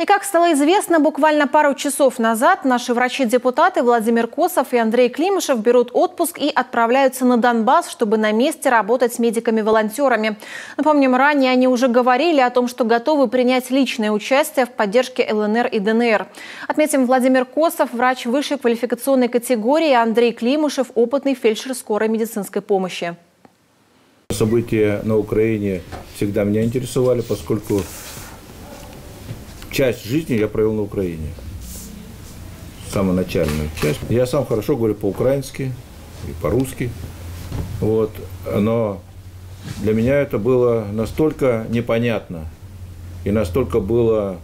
И как стало известно, буквально пару часов назад наши врачи-депутаты Владимир Косов и Андрей Климышев берут отпуск и отправляются на Донбасс, чтобы на месте работать с медиками-волонтерами. Напомним, ранее они уже говорили о том, что готовы принять личное участие в поддержке ЛНР и ДНР. Отметим, Владимир Косов – врач высшей квалификационной категории, а Андрей Климышев – опытный фельдшер скорой медицинской помощи. События на Украине всегда меня интересовали, поскольку часть жизни я провел на Украине. Самую начальную часть. Я сам хорошо говорю по-украински и по-русски. Вот. Но для меня это было настолько непонятно и настолько было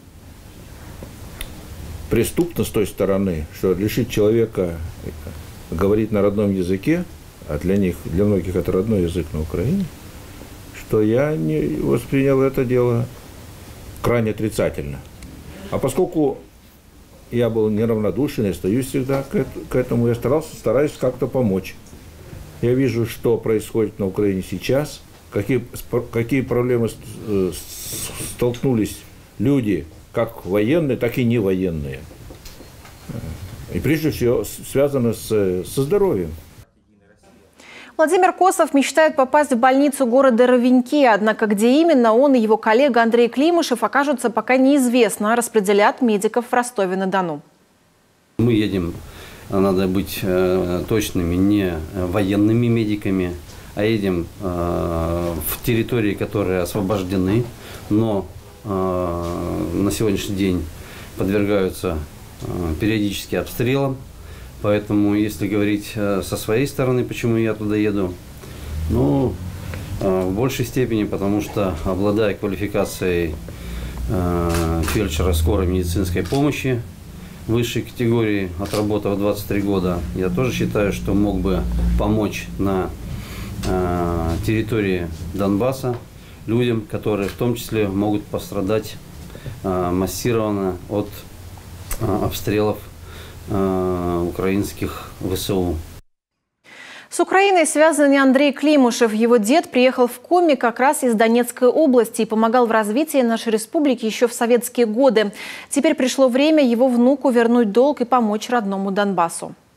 преступно с той стороны, что лишить человека говорить на родном языке, а для многих это родной язык на Украине, что я не воспринял это дело крайне отрицательно. А поскольку я был неравнодушен и остаюсь всегда к этому, я стараюсь как-то помочь. Я вижу, что происходит на Украине сейчас, какие проблемы столкнулись люди, как военные, так и не военные. И прежде всего связано со здоровьем. Владимир Косов мечтает попасть в больницу города Ровеньки, однако где именно он и его коллега Андрей Климышев окажутся, пока неизвестно, распределят медиков в Ростове-на-Дону. Мы едем, надо быть точными, не военными медиками, а едем в территории, которые освобождены, но на сегодняшний день подвергаются периодически обстрелам. Поэтому, если говорить со своей стороны, почему я туда еду, ну, в большей степени, потому что, обладая квалификацией фельдшера скорой медицинской помощи высшей категории, отработав 23 года, я тоже считаю, что мог бы помочь на территории Донбасса людям, которые в том числе могут пострадать массированно от обстрелов украинских ВСУ. С Украиной связан и Андрей Климышев. Его дед приехал в Коми как раз из Донецкой области и помогал в развитии нашей республики еще в советские годы. Теперь пришло время его внуку вернуть долг и помочь родному Донбассу.